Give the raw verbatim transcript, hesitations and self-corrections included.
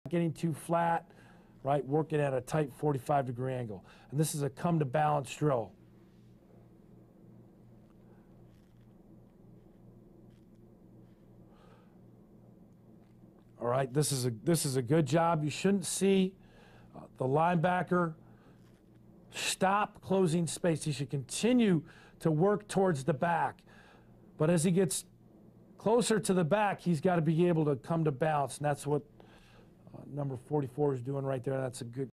getting too flat, right? Working at a tight forty-five degree angle. And this is a come to balance drill. All right, this is a this is a good job. You shouldn't see uh, the linebacker stop closing space. He should continue to work towards the back. But as he gets closer to the back, he's got to be able to come to balance, and that's what uh, number forty-four is doing right there. That's a good